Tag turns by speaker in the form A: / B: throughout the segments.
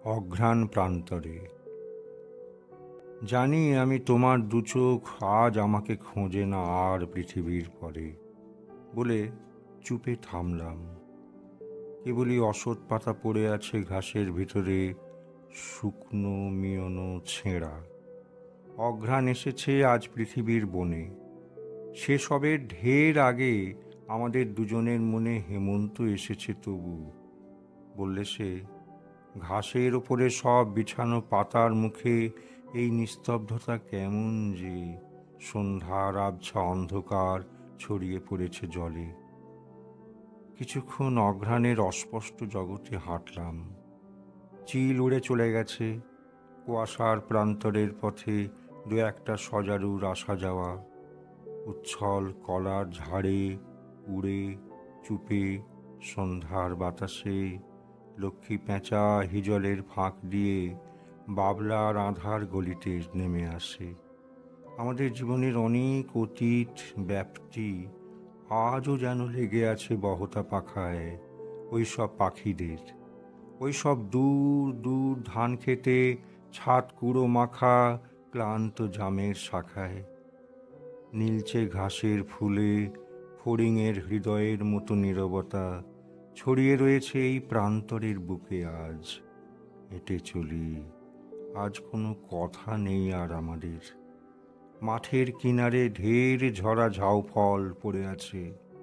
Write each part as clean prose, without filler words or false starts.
A: অঘ্রাণ প্রান্তরে। জানি আমি তোমার দু চোখ আজ আমাকে খোঁজে না আর পৃথিবীর পরে, বলে চুপে থামলাম। কেবলই অসৎ পাতা পড়ে আছে ঘাসের ভিতরে, শুকনো মিয়নো ছেঁড়া। অঘ্রাণ এসেছে আজ পৃথিবীর বনে। সেসবের ঢের আগে আমাদের দুজনের মনে হেমন্ত এসেছে তবু, বললে সে। ঘাসের ওপরে সব বিছানো পাতার মুখে এই নিস্তব্ধতা কেমন যে, সন্ধ্যার আবছা অন্ধকার ছড়িয়ে পড়েছে জলে। কিছুক্ষণ অঘ্রাণের অস্পষ্ট জগতে হাঁটলাম। চিল উড়ে চলে গেছে, কুয়াশার প্রান্তরের পথে দু একটা সজারুর আসা যাওয়া। উচ্ছল কলার ঝাড়ে উড়ে চুপে সন্ধ্যার বাতাসে লক্ষ্মী পেঁচা হিজলের ফাঁক দিয়ে বাবলার আধার গলিতে নেমে আসে। আমাদের জীবনের অনেক অতীত ব্যাপ্তি আজও যেন লেগে আছে বহতা পাখায় ওই সব পাখিদের। ওই সব দূর দূর ধান খেতে ছাদ কুড়ো মাখা ক্লান্ত জামের শাখায়। নীলচে ঘাসের ফুলে ফড়িংয়ের হৃদয়ের মতো নীরবতা ছড়িয়ে রয়েছে এই প্রান্তরের বুকে। আজ হেঁটে চলি, আজ কোনো কথা নেই আর আমাদের। মাঠের কিনারে ঢের ঝরা ঝাউফল পড়ে আছে।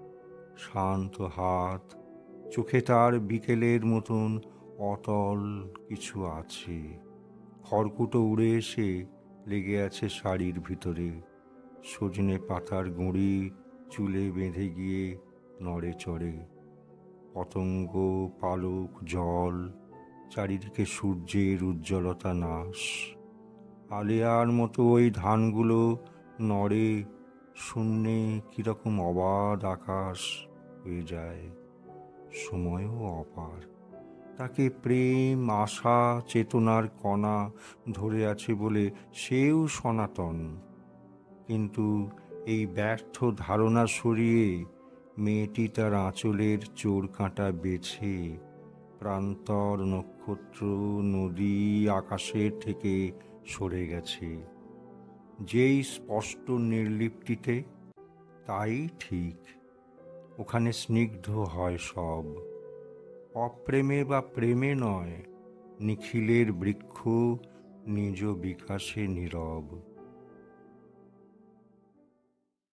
A: শান্ত হাত, চোখে তার বিকেলের মতন অতল কিছু আছে। খড়কুটো উড়ে এসে লেগে আছে শাড়ির ভিতরে। সজনে পাতার গুঁড়ি চুলে বেঁধে গিয়ে নড়ে চড়ে। পতঙ্গ পালক জল, চারিদিকে সূর্যের উজ্জ্বলতা নাশ। আলেয়ার মতো ওই ধানগুলো নড়ে, শূন্যে কিরকম অবাধ আকাশ হয়ে যায়। সময়ও অপার, তাকে প্রেম আশা চেতনার কণা ধরে আছে বলে সেও সনাতন। কিন্তু এই ব্যর্থ ধারণা সরিয়ে মেয়েটি তার আঁচলের চোর কাঁটা বেছে প্রান্তর নক্ষত্র নদী আকাশের থেকে সরে গেছে। যেই স্পষ্ট নির্লিপ্তিতে, তাই ঠিক। ওখানে স্নিগ্ধ হয় সব, অপ্রেমে বা প্রেমে নয়, নিখিলের বৃক্ষ নিজ বিকাশে নীরব।